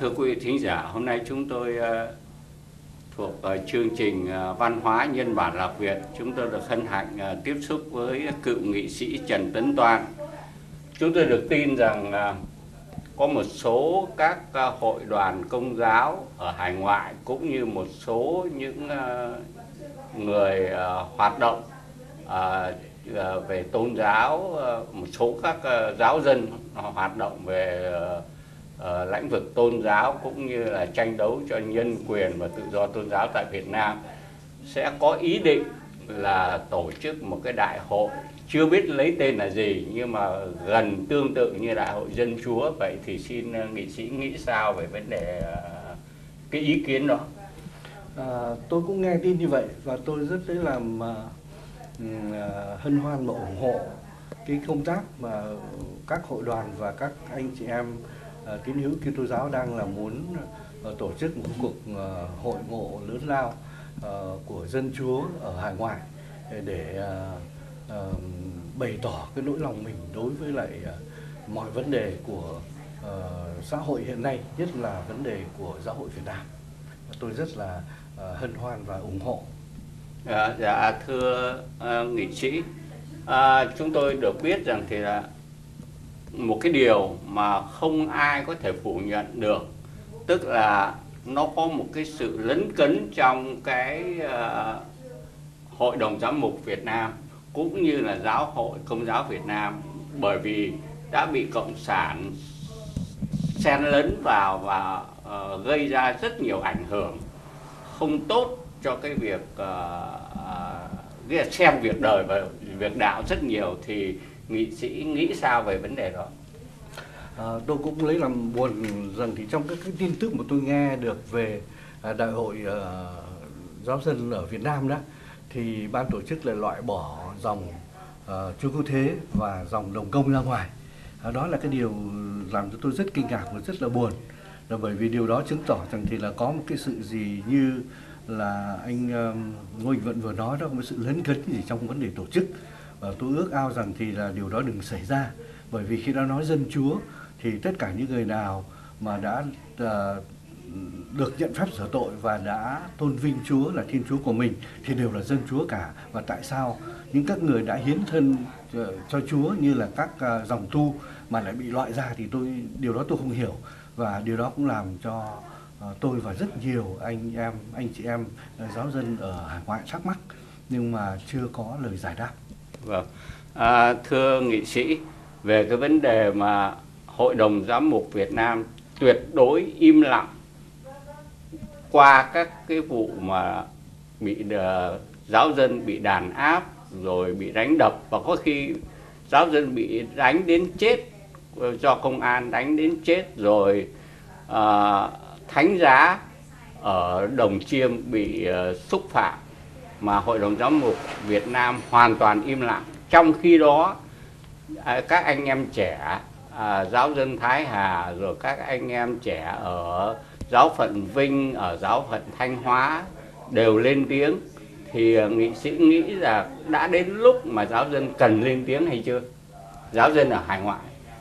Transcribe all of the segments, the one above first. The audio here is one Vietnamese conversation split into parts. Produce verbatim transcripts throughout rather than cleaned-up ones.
thưa quý vị thính giả, hôm nay chúng tôi uh, thuộc uh, chương trình uh, Văn hóa Nhân bản Lạc Việt. Chúng tôi được hân hạnh uh, tiếp xúc với cựu nghị sĩ Trần Tấn Toan. Chúng tôi được tin rằng uh, có một số các uh, hội đoàn công giáo ở hải ngoại cũng như một số những uh, người uh, hoạt động uh, uh, về tôn giáo, uh, một số các uh, giáo dân hoạt động về uh, uh, lĩnh vực tôn giáo cũng như là tranh đấu cho nhân quyền và tự do tôn giáo tại Việt Nam sẽ có ý định là tổ chức một cái đại hội, chưa biết lấy tên là gì nhưng mà gần tương tự như Đại hội Dân Chúa. Vậy thì xin uh, nghị sĩ nghĩ sao về vấn đề uh, cái ý kiến đó? À, tôi cũng nghe tin như vậy và tôi rất lấy làm uh, hân hoan và ủng hộ cái công tác mà các hội đoàn và các anh chị em uh, tín hữu Kitô giáo đang là muốn uh, tổ chức một cuộc uh, hội ngộ lớn lao uh, của dân Chúa ở hải ngoại để uh, uh, bày tỏ cái nỗi lòng mình đối với lại uh, mọi vấn đề của uh, xã hội hiện nay, nhất là vấn đề của giáo hội Việt Nam. Tôi rất là uh, hân hoan và ủng hộ. À, dạ thưa uh, nghị sĩ, à, chúng tôi được biết rằng thì là một cái điều mà không ai có thể phủ nhận được, tức là nó có một cái sự lấn cấn trong cái uh, Hội đồng Giám mục Việt Nam cũng như là Giáo hội Công giáo Việt Nam, bởi vì đã bị Cộng sản xen lấn vào và uh, gây ra rất nhiều ảnh hưởng không tốt cho cái việc uh, uh, xem việc đời và việc đạo rất nhiều. Thì nghị sĩ nghĩ sao về vấn đề đó? À, tôi cũng lấy làm buồn rằng thì trong các cái tin tức mà tôi nghe được về uh, đại hội uh, giáo dân ở Việt Nam đó, thì ban tổ chức lại loại bỏ dòng uh, Chúa Cứu Thế và dòng Đồng Công ra ngoài. Uh, đó là cái điều làm cho tôi rất kinh ngạc và rất là buồn, là bởi vì điều đó chứng tỏ rằng thì là có một cái sự gì như là anh uh, Ngô Đình Vận vừa nói đó, có một sự lấn cấn gì trong vấn đề tổ chức. Và tôi ước ao rằng thì là điều đó đừng xảy ra, bởi vì khi đã nói dân Chúa thì tất cả những người nào mà đã uh, được nhận phép rửa tội và đã tôn vinh Chúa là Thiên Chúa của mình thì đều là dân Chúa cả. Và tại sao những các người đã hiến thân uh, cho Chúa như là các uh, dòng tu mà lại bị loại ra, thì tôi điều đó tôi không hiểu. Và điều đó cũng làm cho uh, tôi và rất nhiều anh em anh chị em uh, giáo dân ở hải ngoại thắc mắc nhưng mà chưa có lời giải đáp. Vâng, à, thưa nghị sĩ, về cái vấn đề mà Hội đồng Giám mục Việt Nam tuyệt đối im lặng qua các cái vụ mà bị uh, giáo dân bị đàn áp rồi bị đánh đập, và có khi giáo dân bị đánh đến chết, do công an đánh đến chết, rồi uh, thánh giá ở Đồng Chiêm bị uh, xúc phạm, mà Hội đồng Giám mục Việt Nam hoàn toàn im lặng. Trong khi đó các anh em trẻ à, giáo dân Thái Hà, rồi các anh em trẻ ở giáo phận Vinh, ở giáo phận Thanh Hóa đều lên tiếng. Thì nghị sĩ nghĩ là đã đến lúc mà giáo dân cần lên tiếng hay chưa? Giáo dân ở hải ngoại.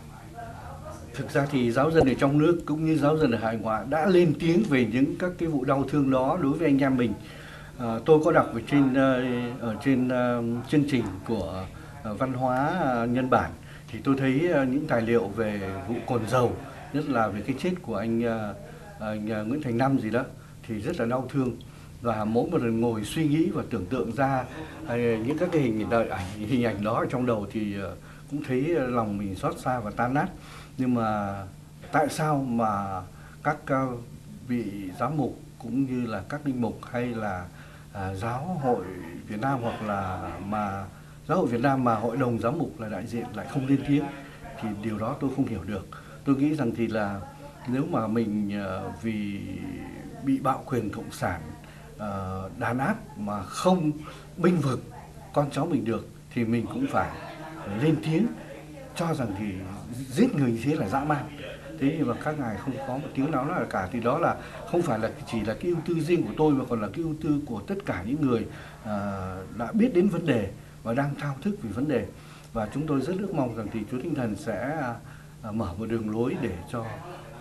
Thực ra thì giáo dân ở trong nước cũng như giáo dân ở hải ngoại đã lên tiếng về những các cái vụ đau thương đó đối với anh em mình. À, tôi có đọc ở trên ở trên uh, chương trình của uh, Văn hóa uh, Nhân bản, thì tôi thấy uh, những tài liệu về vụ Cồn Dầu, nhất là về cái chết của anh, uh, anh uh, Nguyễn Thành Năm gì đó, thì rất là đau thương. Và mỗi một lần ngồi suy nghĩ và tưởng tượng ra uh, những các cái hình ảnh hình ảnh đó ở trong đầu thì uh, cũng thấy lòng mình xót xa và tan nát. Nhưng mà tại sao mà các uh, vị giám mục cũng như là các linh mục hay là À, giáo hội Việt Nam hoặc là mà giáo hội Việt Nam mà hội đồng giám mục là đại diện lại không lên tiếng, thì điều đó tôi không hiểu được. Tôi nghĩ rằng thì là nếu mà mình uh, vì bị bạo quyền cộng sản uh, đàn áp mà không bênh vực con cháu mình được thì mình cũng phải lên tiếng cho rằng thì giết người như thế là dã man. Thế nhưng mà các ngài không có một tiếng nào là cả, thì đó là không phải là chỉ là cái ưu tư riêng của tôi mà còn là cái ưu tư của tất cả những người uh, đã biết đến vấn đề và đang thao thức về vấn đề. Và chúng tôi rất ước mong rằng thì Chúa Thánh Thần sẽ uh, mở một đường lối để cho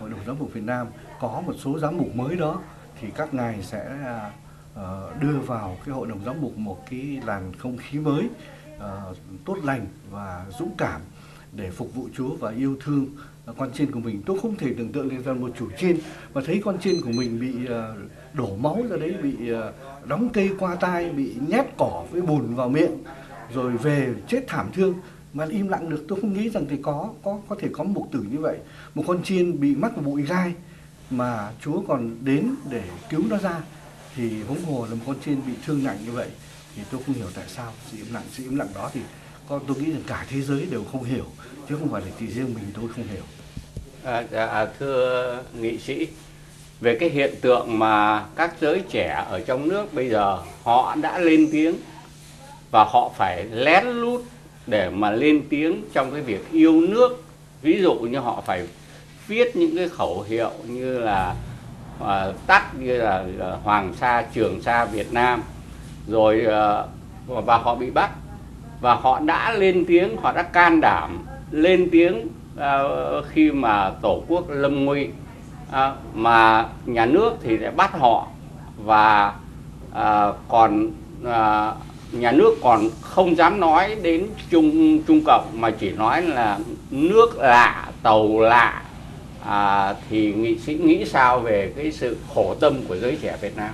Hội đồng Giám mục Việt Nam có một số giám mục mới đó thì các ngài sẽ uh, đưa vào cái Hội đồng Giám mục một cái làn không khí mới, uh, tốt lành và dũng cảm để phục vụ Chúa và yêu thương con chiên của mình. Tôi không thể tưởng tượng được rằng một chủ chiên mà thấy con chiên của mình bị uh, đổ máu ra đấy, bị uh, đóng cây qua tai, bị nhét cỏ với bùn vào miệng, rồi về chết thảm thương mà im lặng được. Tôi không nghĩ rằng thì có có có thể có mục tử như vậy. Một con chiên bị mắc vào bụi gai mà Chúa còn đến để cứu nó ra, thì huống hồ là một con chiên bị thương nặng như vậy. Thì tôi không hiểu tại sao sự im lặng, sự im lặng đó thì con tôi nghĩ rằng cả thế giới đều không hiểu, chứ không phải là chỉ riêng mình tôi không hiểu. À, à, thưa nghị sĩ, về cái hiện tượng mà các giới trẻ ở trong nước bây giờ họ đã lên tiếng và họ phải lén lút để mà lên tiếng trong cái việc yêu nước. Ví dụ như họ phải viết những cái khẩu hiệu như là uh, tắt như là uh, Hoàng Sa, Trường Sa Việt Nam, rồi uh, và họ bị bắt, và họ đã lên tiếng, họ đã can đảm lên tiếng uh, khi mà Tổ quốc lâm nguy, uh, mà nhà nước thì lại bắt họ, và uh, còn uh, nhà nước còn không dám nói đến Trung Trung Cộng mà chỉ nói là nước lạ, tàu lạ. À, thì nghị sĩ nghĩ sao về cái sự khổ tâm của giới trẻ Việt Nam?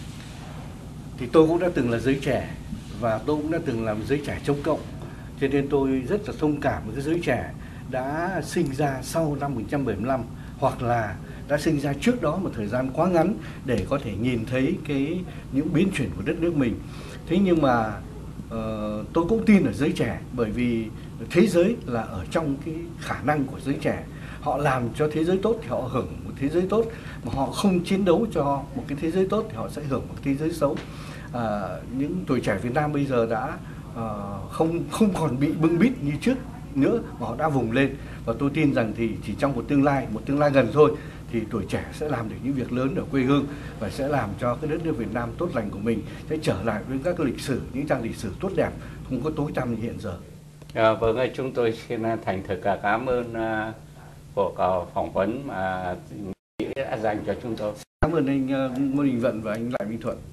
Thì tôi cũng đã từng là giới trẻ và tôi cũng đã từng làm giới trẻ chống cộng, cho nên tôi rất là thông cảm với cái giới trẻ đã sinh ra sau năm một nghìn chín trăm bảy mươi lăm hoặc là đã sinh ra trước đó một thời gian quá ngắn để có thể nhìn thấy cái những biến chuyển của đất nước mình. Thế nhưng mà uh, tôi cũng tin ở giới trẻ, bởi vì thế giới là ở trong cái khả năng của giới trẻ. Họ làm cho thế giới tốt thì họ hưởng một thế giới tốt, mà họ không chiến đấu cho một cái thế giới tốt thì họ sẽ hưởng một thế giới xấu. À, những tuổi trẻ Việt Nam bây giờ đã uh, không không còn bị bưng bít như trước nữa, mà họ đã vùng lên, và tôi tin rằng thì chỉ trong một tương lai, một tương lai gần thôi, thì tuổi trẻ sẽ làm được những việc lớn ở quê hương và sẽ làm cho cái đất nước Việt Nam tốt lành của mình sẽ trở lại với các lịch sử, những trang lịch sử tốt đẹp, không có tối tăm như hiện giờ. À, vâng, chúng tôi xin thành thực cảm ơn uh, cuộc phỏng vấn mà đã dành cho chúng tôi. Cảm ơn anh uh, Ngô Đình Vận và anh Lại Minh Thuận.